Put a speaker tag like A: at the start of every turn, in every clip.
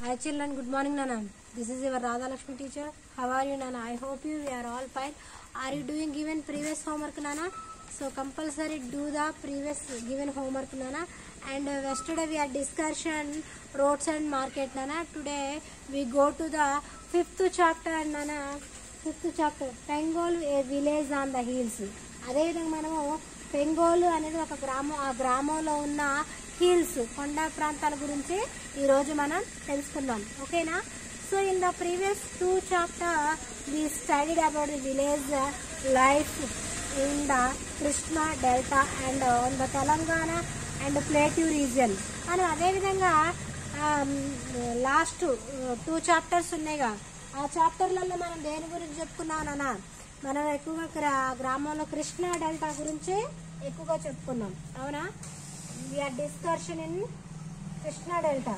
A: Hi children, good morning Nana. This is your Radha Lakshmi teacher. How are you Nana? I hope you are all fine. Are you doing given previous homework Nana? So compulsory do the previous given homework Nana. And yesterday we had discussion roads and market Nana. Today we go to the fifth chapter Nana. Fifth chapter Pengol, a village on the hills. అదే విధంగా మనము పెంగోలు అనేది ఒక గ్రామం, ఆ గ్రామంలో ఉన్న hills కొండ ప్రాంతాల గురించి ఈరోజు మనం తెలుసుకుందాం. ఓకేనా? So in the previous 2 chapter we studied about the village life in the Krishna delta and on the Telangana and plateau region. మనం అదేవిధంగా లాస్ట్ 2 చాప్టర్స్ ఉన్నాయిగా, ఆ చాప్టర్లలో మనం దేని గురించి చెప్పుకున్నాం నాన్న? మనం ఎక్కువగా గ్రామంలో కృష్ణా డెల్టా గురించి ఎక్కువగా చెప్పుకున్నాం, అవునా? We are discussion in Krishna delta.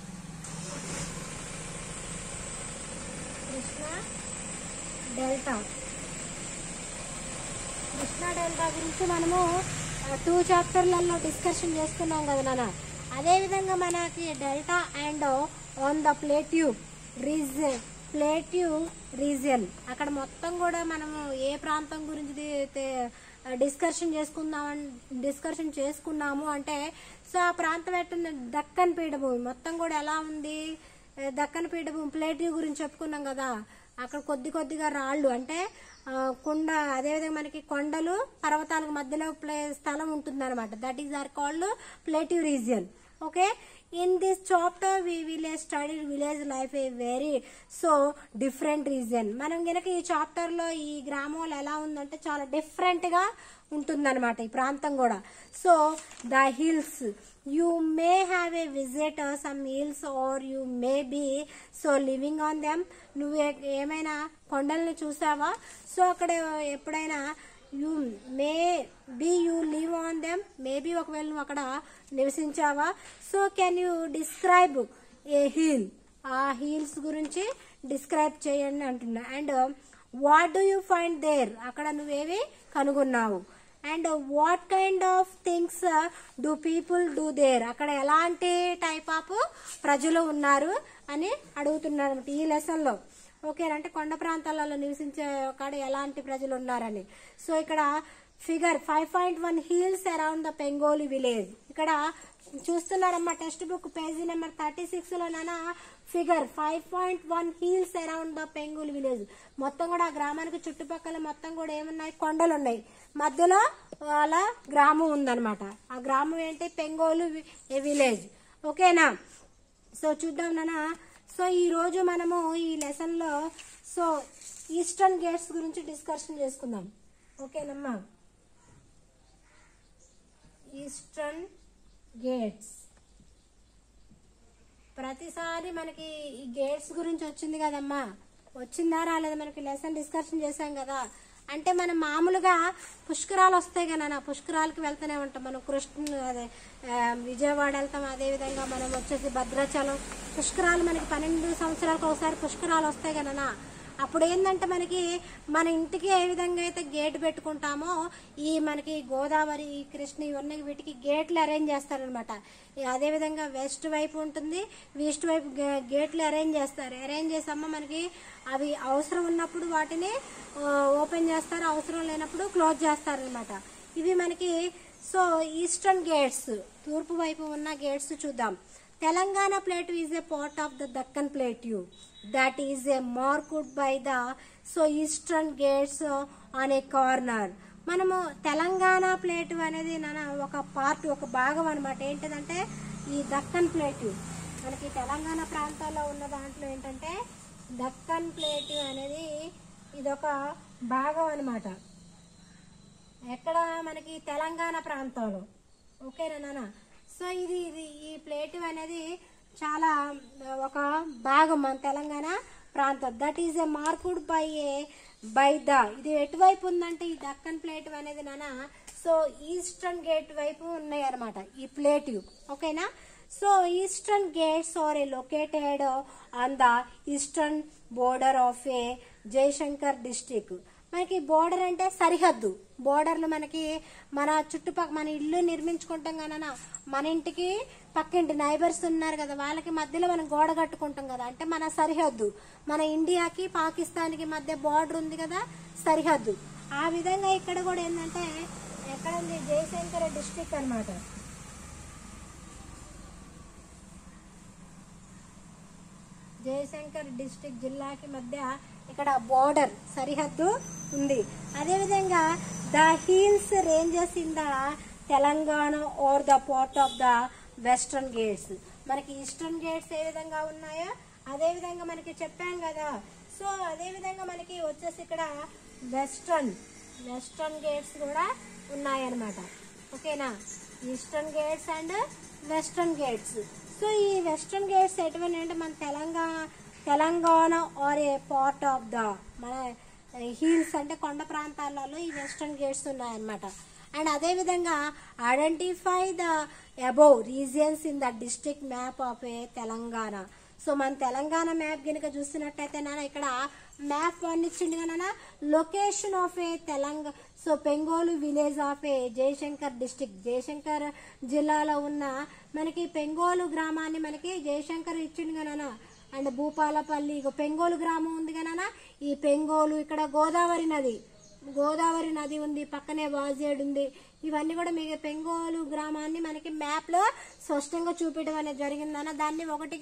A: Krishna delta గురించి మనము 2 చాప్టర్లలో డిస్కషన్ చేసుకున్నాం కదా నాన్న. అదేవిధంగా మనకి delta and on the plateau region అక్కడ మొత్తం కూడా మనము ఏ ప్రాంతం గురించి డిస్కషన్ చేసుకున్నాము అంటే, సో ఆ ప్రాంతం ఎట్టుంది, దక్కన్ పీఠభూమి మొత్తం కూడా ఎలా ఉంది, దక్కన్ పీఠభూమి ప్లేట్యూ గురించి చెప్పుకున్నాం కదా. అక్కడ కొద్దిగా రాళ్ళు అంటే కొండ, అదేవిధంగా మనకి కొండలు పర్వతాలకు మధ్యలో స్థలం ఉంటుంది అనమాట. That is are called plateau region. Okay, in this chapter we will study village life a very so different region. మనం గనక ఈ చాప్టర్ లో ఈ గ్రామంలో ఎలా ఉందంటే చాలా డిఫరెంట్ గా ఉంటుందన్నమాట ఈ ప్రాంతం కూడా. So the hills, you may have a visit some hills or you may be so living on them. నువ్వు ఏమైనా కొండల్ని చూసావా? సో అక్కడ ఎప్పుడైనా you may be you live on them, maybe ఒకవేళ నువ్వు అక్కడ నివసించావా? So can you describe a hill, ఆ హిల్స్ గురించి డిస్క్రైబ్ చేయండి అంటున్నా. And what do you find there, అక్కడ నువ్వేవి కనుగొన్నావు? And what kind of things do people do there, అక్కడ ఎలాంటి టైప్ ఆఫ్ ప్రజలు ఉన్నారు అని అడుగుతున్నారు ఈ లెసన్ లో. ఓకే, అంటే కొండ ప్రాంతాలలో నివసించే కాడ ఎలాంటి ప్రజలు ఉన్నారని. సో ఇక్కడ figure 5.1 hills around the Pengoli village. ఇక్కడ చూస్తున్నారమ్మా టెక్స్ట్ బుక్ పేజీ నెంబర్ 36 లోనా figure 5.1 hills around the Pengoli village. మొత్తం కూడా ఆ గ్రామానికి చుట్టుపక్కల మొత్తం కూడా ఏమున్నాయి, కొండలు ఉన్నాయి, మధ్యలో అలా గ్రామం ఉందన్నమాట. ఆ గ్రామం ఏంటి, పెంగోలు విలేజ్. ఓకేనా? సో చూద్దాం నాన్న. సో ఈ రోజు మనము ఈ లెసన్ లో సో ఈస్టర్న్ గేట్స్ గురించి డిస్కషన్ చేసుకుందాం. ఓకేనమ్మా, ఈస్టర్న్ గేట్స్. ప్రతిసారి మనకి ఈ గేట్స్ గురించి వచ్చింది కదమ్మా, వచ్చిందా రాలేదా? మనకి లెసన్ డిస్కషన్ చేసాం కదా. అంటే మనం మామూలుగా పుష్కరాలు వస్తాయి కదా, పుష్కరాలకి వెళ్తూనే ఉంటాం మనం. అదే విజయవాడ వెళ్తాం, అదేవిధంగా మనం వచ్చేసి భద్రాచలం. పుష్కరాలు మనకి 12 సంవత్సరాలకు ఒకసారి పుష్కరాలు వస్తాయి కదా. అప్పుడు ఏంటంటే మనకి మన ఇంటికి ఏ విధంగా అయితే గేట్ పెట్టుకుంటామో, ఈ మనకి గోదావరి, కృష్ణ ఇవన్నీ వీటికి గేట్లు అరేంజ్ చేస్తారనమాట. అదేవిధంగా వెస్ట్ వైపు ఉంటుంది, ఈస్ట్ వైపు గేట్లు అరేంజ్ చేస్తారు. అరేంజ్ చేసామో మనకి అవి అవసరం ఉన్నప్పుడు వాటిని ఓపెన్ చేస్తారు, అవసరం లేనప్పుడు క్లోజ్ చేస్తారనమాట. ఇవి మనకి సో ఈస్టర్న్ గేట్స్, తూర్పు వైపు ఉన్న గేట్స్ చూద్దాం. Telangana plateau is a part of the Deccan plateau that is a marked by the so eastern gates on a corner. మనము తెలంగాణ ప్లేట్యూ అనేది ఒక పార్ట్, ఒక భాగం అనమాట. ఏంటిదంటే ఈ దక్కన్ ప్లేట్యూ, మనకి తెలంగాణ ప్రాంతాల్లో ఉన్న దాంట్లో ఏంటంటే దక్కన్ ప్లేట్యూ అనేది ఇదొక భాగం అనమాట. ఎక్కడ, మనకి తెలంగాణ ప్రాంతంలో. ఓకేనా నాన్న? సో ఇది ఈ ప్లేట్యూ అనేది చాలా ఒక భాగం మన తెలంగాణ ప్రాంతం. That is a marked by the, ఇది ఎటువైపు ఉందంటే ఈ దక్కన్ ప్లేట్యూ అనేది నాన్న సో ఈస్టర్న్ గేట్ వైపు ఉన్నాయి అనమాట ఈ ప్లేట్యూ. ఓకేనా? So eastern ghats are a located on the eastern border of a Jayashankar district. మనకి బోర్డర్ అంటే సరిహద్దు. బోర్డర్లు మనకి మన చుట్టుపక్కల మన ఇల్లు నిర్మించుకుంటాం కదా, మన ఇంటికి పక్కింటి నైబర్స్ ఉన్నారు కదా, వాళ్ళకి మధ్యలో మనం గోడ కట్టుకుంటాం కదా, అంటే మన సరిహద్దు. మన ఇండియాకి పాకిస్తాన్కి మధ్య బోర్డర్ ఉంది కదా, సరిహద్దు. ఆ విధంగా ఇక్కడ కూడా ఏంటంటే ఎక్కడ ఉంది, జయశంకర్ డిస్ట్రిక్ట్ అన్నమాట. జయశంకర్ డిస్ట్రిక్ట్ జిల్లాకి మధ్య ఇక్కడ బోర్డర్ సరిహద్దు ఉంది. అదేవిధంగా the hills ranges in the Telangana are the part of the western ghats. మనకి ఈస్టర్న్ గేట్స్ ఏ విధంగా ఉన్నాయో అదే విధంగా మనకి చెప్పాం కదా. సో అదే విధంగా మనకి వచ్చేసి ఇక్కడ వెస్టర్న్ గేట్స్ కూడా ఉన్నాయన్నమాట. ఓకేనా, eastern ghats and western ghats. So ఈ వెస్టర్న్ గేట్స్ ఎటువంటి అంటే మన Telangana are a part of the మన హిల్స్ అంటే కొండ ప్రాంతాలలో ఈ వెస్టర్న్ గేట్స్ ఉన్నాయన్నమాట. అండ్ అదేవిధంగా identify the above regions in the district map of a Telangana. So మన తెలంగాణ మ్యాప్ కనుక చూసినట్టయితే నాన్న ఇక్కడ మ్యాప్ వన్ ఇచ్చింది కదా, location of a Telangana. So Pengolu village of a Jayashankar district, Jayashankar జిల్లాలో ఉన్న మనకి పెంగోలు గ్రామాన్ని మనకి జయశంకర్ ఇచ్చింది కదా. అండ్ భూపాలపల్లి పెంగోలు గ్రామం ఉంది కదా, ఈ పెంగోలు ఇక్కడ గోదావరి నది ఉంది, పక్కనే వాజేడు ఉంది. ఇవన్నీ కూడా మీకు పెంగోలు గ్రామాన్ని మనకి మ్యాప్ లో స్పష్టంగా చూపించడం అనేది జరిగిందన్న. దాన్ని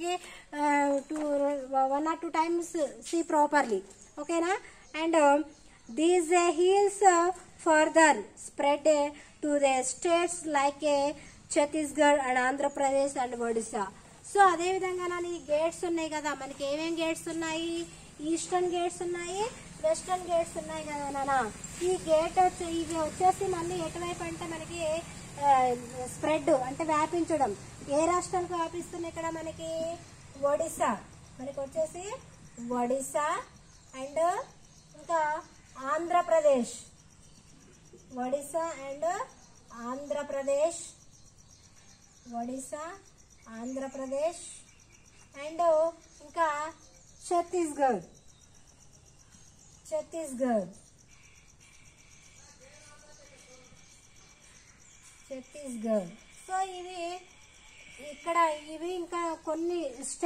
A: 1 or 2 times సీ ప్రాపర్లీ. ఓకేనా. And these hills further spread to the states like Chhattisgarh and Andhra Pradesh and Odisha. So అదే విధంగా ఈ గేట్స్ ఉన్నాయి కదా, మనకి ఏమేం గేట్స్ ఉన్నాయి, ఈస్టర్న్ గేట్స్ ఉన్నాయి, వెస్టర్న్ గేట్స్ ఉన్నాయి కదా నాన్న. ఈ గేట్ ఇవి వచ్చేసి మళ్ళీ ఎటువైపు అంటే మనకి స్ప్రెడ్ అంటే వ్యాపించడం. ఏ రాష్ట్రానికి వ్యాపిస్తున్నాయి ఇక్కడ మనకి ఒడిశా, మనకి వచ్చేసి ఒడిశా అండ్ ఇంకా ఆంధ్రప్రదేశ్, ఒడిశా అండ్ ఆంధ్రప్రదేశ్, ఒడిశా ఆంధ్రప్రదేశ్ అండ్ ఇంకా ఛత్తీస్గఢ్. సో ఇవి ఇంకా కొన్ని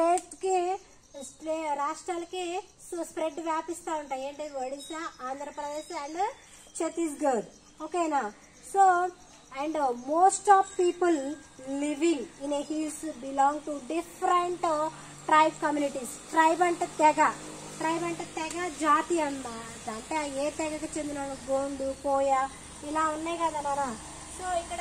A: రాష్ట్రాలకి సో స్ప్రెడ్ వ్యాపిస్తూ ఉంటాయి. ఏంటి, ఒడిశా, ఆంధ్రప్రదేశ్ అండ్ ఛత్తీస్గఢ్. ఓకేనా. So and most of people living in a hills belong to different tribe communities. Tribe అంటే తెగ జాతి అన్నమాట. అంటే ఏ తెగకి చెందిన గోండు, కోయ ఇలా ఉన్నాయి కదా నాన్న. సో ఇక్కడ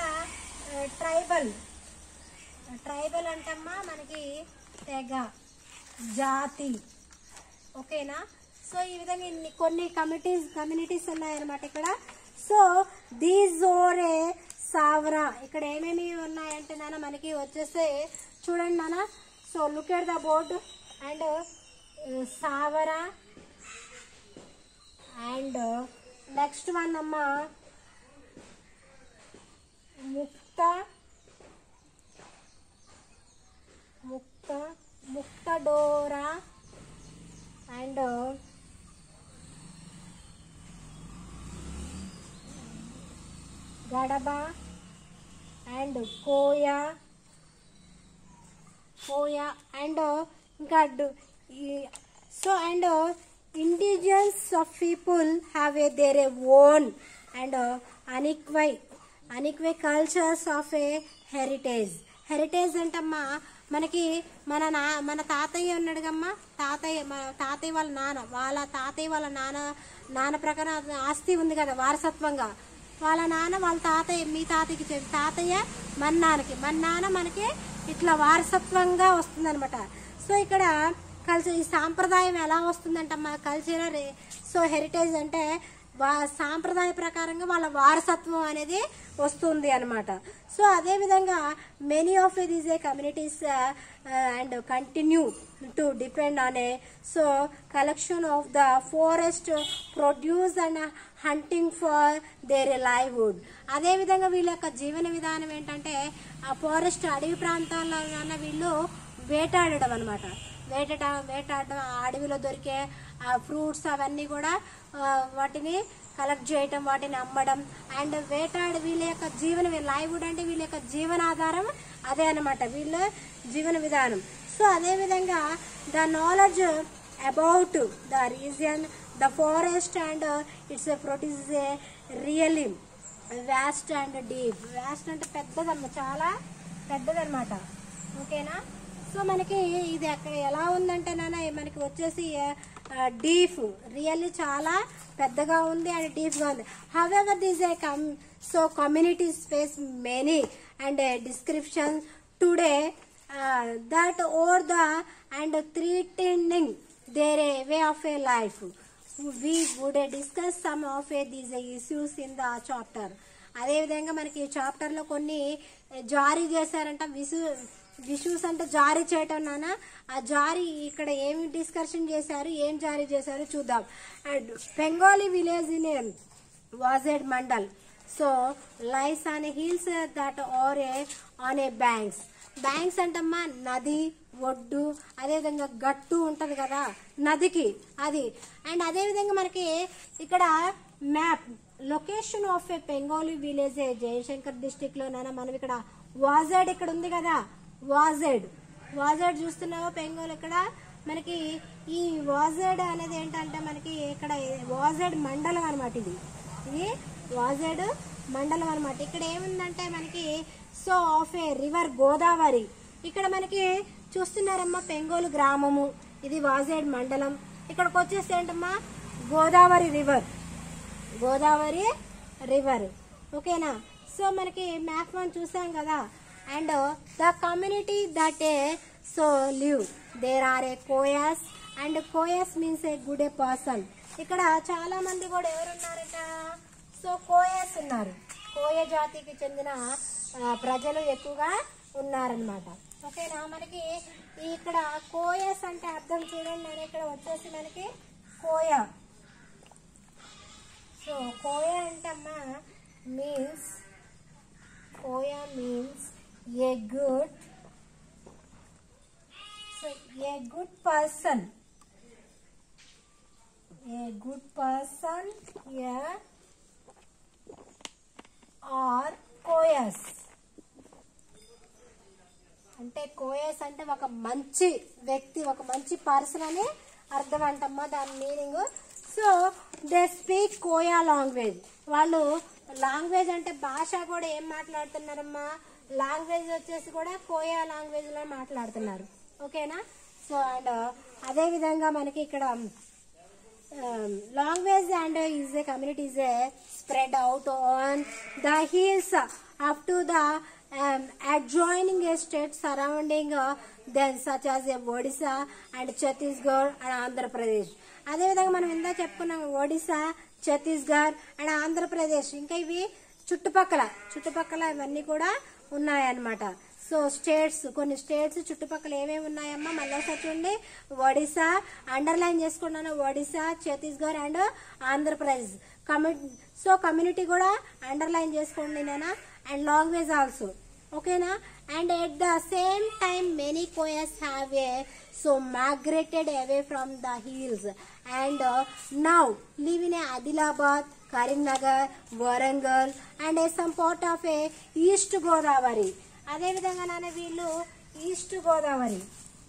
A: ట్రైబల్ అంటమ్మా మనకి తెగ జాతి. ఓకేనా. సో ఈ విధంగా కొన్ని కమ్యూనిటీస్ ఉన్నాయన్నమాట ఇక్కడ. So these or a Savara. ఇక్కడ ఏమేమి ఉన్నాయంటే నాన్న మనకి వచ్చేసి చూడండి నాన్న. So look at the board. And Savara and next one అమ్మా Muktadora and Gadaba and Koya and ఇంకా so and indigenous of people have their own and unique cultures of a heritage అంటమ్మా మనకి మన తాతయ్య ఉన్నాడు కమ్మా, తాతయ్య వాళ్ళ నాన్న ప్రకారం ఆస్తి ఉంది కదా వారసత్వంగా. వాళ్ళ తాతయ్య మీ తాతయ్యకి తాతయ్య మన నాన్న మనకి ఇట్లా వారసత్వంగా వస్తుంది అనమాట. సో ఇక్కడ ఈ సాంప్రదాయం ఎలా వస్తుందంట మా కల్చరల్. సో హెరిటేజ్ అంటే సాంప్రదాయ ప్రకారంగా వాళ్ళ వారసత్వం అనేది వస్తుంది అనమాట. సో అదేవిధంగా many of these communities and continue to depend on a so collection of the forest produce and hunting for their livelihood. అదేవిధంగా వీళ్ళ యొక్క జీవన విధానం ఏంటంటే ఆ ఫారెస్ట్ అడవి ప్రాంతాల్లో వీళ్ళు వేటాడడం అనమాట. వేటాడడం, అడవిలో దొరికే ఆ ఫ్రూట్స్ అవన్నీ కూడా వాటిని కలెక్ట్ చేయటం, వాటిని అమ్మడం. అండ్ వీళ్ళ యొక్క లైవ్వుడ్ అంటే వీళ్ళ యొక్క జీవనాధారం అదే అనమాట, వీళ్ళ జీవన విధానం. సో అదేవిధంగా the knowledge about the region, the forest and its produce a really vast and deep. Vast అంటే పెద్దదన్నమాట, చాలా పెద్దదన్నమాట. ఓకేనా. సో మనకి ఇది అక్కడ ఎలా ఉందంటే మనకి వచ్చేసి డీప్, రియల్లీ చాలా పెద్దగా ఉంది అండ్ డీప్గా ఉంది. However this a so communities face many and description today that over the and threatening their way of a life. We would discuss some of these issues in the chapter. అదే విధంగా మనకి ఈ chapter లో కొన్ని జారీ చేశారంట. విషూస్ అంటే జారీ చేయటం నాన్న. ఆ జారీ ఇక్కడ ఏమి డిస్కషన్ చేశారు, ఏం జారీ చేశారు చూద్దాం. And Bengali village in Wazedu mandal so lies on hills that are on a banks. Banks అంటమ్మా నది ఒడ్డు, అదేవిధంగా గట్టు ఉంటది కదా నదికి అది. అండ్ అదేవిధంగా మనకి ఇక్కడ map location of a Bengali village Jayashankar district లో మనం ఇక్కడ వాజెడ్ ఇక్కడ ఉంది కదా, వాజెడ్ చూస్తున్నావా బెంగాల్. ఇక్కడ మనకి ఈ వాజెడ్ అనేది ఏంటంటే మనకి ఇక్కడ వాజెడ్ మండలం అనమాట. ఇది వాజెడ్ మండలం అనమాట. ఇక్కడ ఏముందంటే మనకి so of a river Godavari. ఇక్కడ మనకి చూస్తున్నారమ్మా బెంగాల్ గ్రామము, ఇది వాజెడ్ మండలం. ఇక్కడికి వచ్చేసి ఏంటమ్మా గోదావరి రివర్. ఓకేనా. సో మనకి మ్యాప్ 1 చూసాం కదా. And the community that so live there are a Koyas and Koyas means a good a person. ఇక్కడ చాలా మంది కూడా ఎవరున్నారట, సో కోయాస్ ఉన్నారు. కోయ జాతికి చెందిన ప్రజలు ఎక్కువగా ఉన్నారనమాట. ఓకేనా. మనకి ఇక్కడ కోయస్ అంటే అర్థం చూడండి నేను ఇక్కడ వచ్చేసి మనకి కోయ. సో కోయ అంటే అమ్మా means a good person, are Koyas అంటే కోయస్ అంటే ఒక మంచి వ్యక్తి, ఒక మంచి పర్సన్ అని అర్థం అంటమ్మా దాని meaning. So they speak Koya language. వాళ్ళు లాంగ్వేజ్ అంటే భాష కూడా ఏం మాట్లాడుతున్నారమ్మా, లాంగ్వేజ్ వచ్చేసి కూడా కోయా లాంగ్వేజ్ లో మాట్లాడుతున్నారు. ఓకేనా. సో అండ్ అదే విధంగా మనకి ఇక్కడ language and is a community is spread out on the hills up to the adjoining states surrounding them such as Odisha and Chhattisgarh and Andhra Pradesh. అదే విధంగా మనం ఇందా చెప్పుకున్నాం ఒడిశా, ఛత్తీస్గఢ్ అండ్ ఆంధ్రప్రదేశ్. ఇంకా ఇవి చుట్టుపక్కల ఇవన్నీ కూడా ఉన్నాయన్నమాట. సో స్టేట్స్, కొన్ని స్టేట్స్ చుట్టుపక్కల ఏమేమి ఉన్నాయమ్మా మళ్ళీ ఒకసారి చూడండి. ఒడిశా అండర్లైన్ చేసుకున్నాను, Odisha, Chhattisgarh and Andhra Pradesh. So community కూడా అండర్లైన్ చేసుకోండి నాన్న. And language also. ఓకేనా. And at the same time many Koyas have so migrated away from the hills and now live in Adilabad, Karimnagar, Warangal and some part of East Godavari. అదే విధంగా నాన్న వీళ్ళు east Godavari,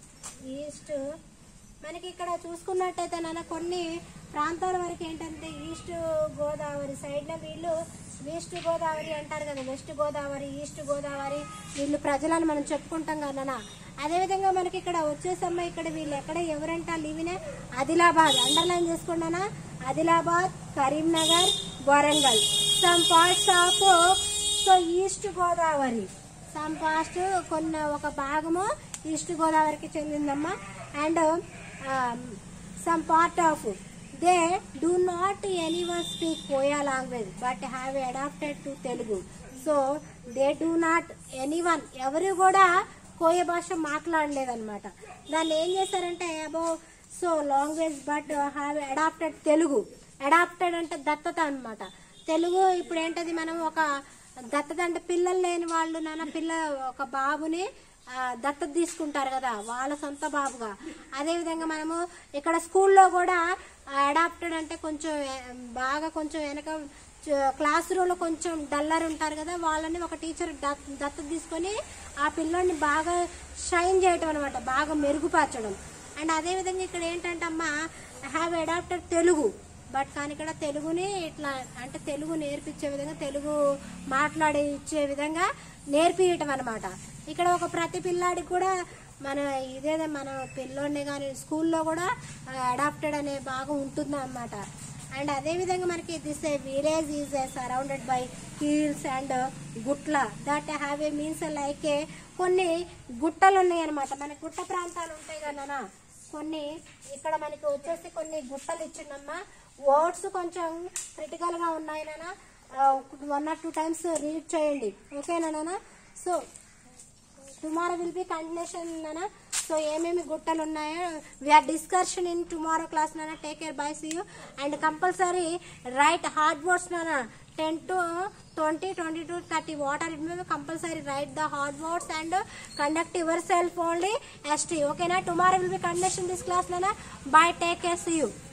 A: మనకి ఇక్కడ చూసుకున్నట్టయితే నాన్న కొన్ని ప్రాంతాల వరకు ఏంటంటే ఈస్ట్ గోదావరి సైడ్ లో వీళ్ళు వెస్ట్ గోదావరి అంటారు కదా, వెస్ట్ గోదావరి, ఈస్ట్ గోదావరి వీళ్ళు ప్రజలను మనం చెప్పుకుంటాం కదా. అదేవిధంగా మనకి ఇక్కడ వచ్చేసమ్మా ఇక్కడ వీళ్ళు ఎక్కడ ఎవరంట లివినే ఆదిలాబాద్, అండర్లైన్ చేసుకున్నానా, Adilabad, Karimnagar, Warangal. Some parts of so east Godavari, some parts కొన్ని ఒక భాగము ఈస్ట్ గోదావరికి చెందిందమ్మా. And some part of they do not anyone speak Koya language but have adapted to Telugu. So they do not anyone, ఎవరు కూడా కోయ భాష మాట్లాడలేదన్నమాట. దాన్ని ఏం చేశారంటే above so language but have adapted Telugu. Adapted అంటే దత్తత అనమాట. తెలుగు ఇప్పుడు ఏంటది మనం ఒక దత్తత అంటే పిల్లలు లేని వాళ్ళు నాన్న ఒక బాబుని దత్తత తీసుకుంటారు కదా వాళ్ళ సొంత బాబుగా. అదేవిధంగా మనము ఇక్కడ స్కూల్లో కూడా అడాప్టెడ్ అంటే కొంచెం బాగా కొంచెం వెనక క్లాస్ రూమ్లో కొంచెం డల్లర్ ఉంటారు కదా, వాళ్ళని ఒక టీచర్ దత్తత తీసుకొని ఆ పిల్లోడిని బాగా షైన్ చేయటం అనమాట, బాగా మెరుగుపరచడం. అండ్ అదేవిధంగా ఇక్కడ ఏంటంటే అమ్మ హ్యావ్ అడాప్టెడ్ తెలుగు, బట్ కానీ ఇక్కడ తెలుగుని ఇట్లా అంటే తెలుగు నేర్పించే విధంగా, తెలుగు మాట్లాడే ఇచ్చే విధంగా నేర్పించటం అనమాట. ఇక్కడ ఒక ప్రతి పిల్లాడికి కూడా మన ఇదేదో మన పిల్లోడిని కానీ స్కూల్లో కూడా అడాప్టెడ్ అనే భాగం ఉంటుంది అన్నమాట. అండ్ అదేవిధంగా మనకి this village is surrounded by hills and గుట్ల that have a means like కొన్ని గుట్టలు ఉన్నాయి అనమాట. మనకి గుట్ట ప్రాంతాలు ఉంటాయి కదా కొన్ని, ఇక్కడ మనకి వచ్చేసి కొన్ని గుట్టలు ఇచ్చిందమ్మా. వర్డ్స్ కొంచెం క్రిటికల్ గా ఉన్నాయి నాన్న, 1 or 2 times రీడ్ చేయండి, ఓకేనా నాన్న. So tomorrow will be continuation నాన్న. సో ఏమేమి గుట్టలు ఉన్నాయో we are discussion in tomorrow class నాన్న. Take care, bye, see you. And compulsory write hard words నాన్న, 10 to 20, 20 to 30. What are it? Compulsory write the hard words and conduct yourself only ST. Okay na? Tomorrow will be continuation this class nana. Bye. Take care. See you.